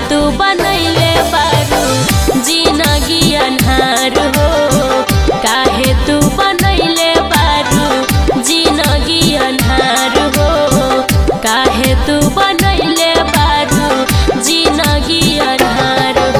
तू बनैले बारू जिंदगी अन्हार हो, काहे तू बनैले बारू जिंदगी अन्हार हो, काहे तू बनैले बारू जिंदगी अन्हार हो।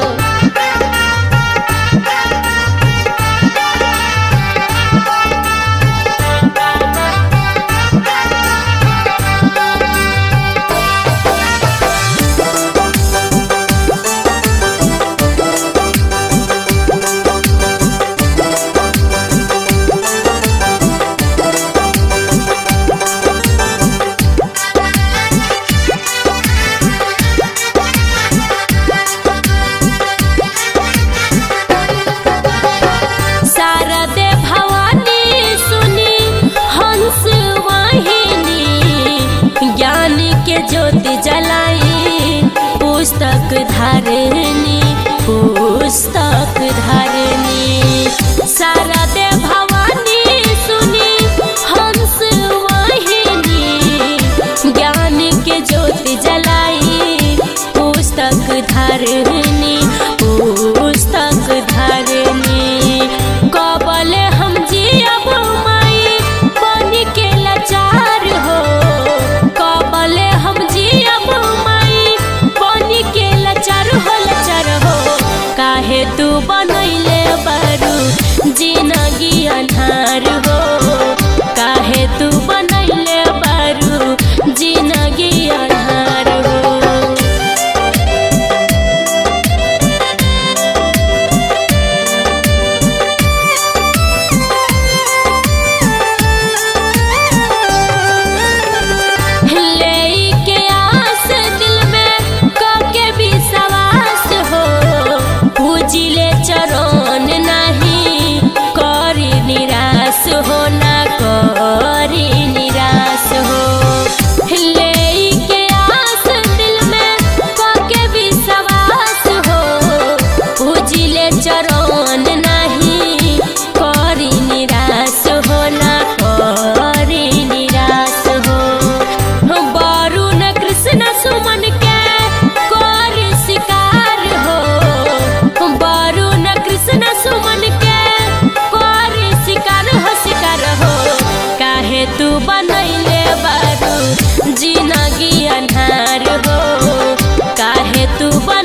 ज्योति जलाई पुस्तक धारिणी, पुस्तक धारिणी शारदे भवानी सुनी हंस वाहिनी, ज्ञान के ज्योति जलाई पुस्तक धारिणी, पुस्तक धारिणी। कबले हम जियब माई बन के लाचार हो, कबले हम जियब माई बन के लाचार हो, लाचार हो। काहे तू बनैले बारू जिंदगी अन्हार हो, काहे तू बनैले बारू जिंदगी अन्हार हो। तू बनैले बारू जिंदगी अन्हार हो, काहे तू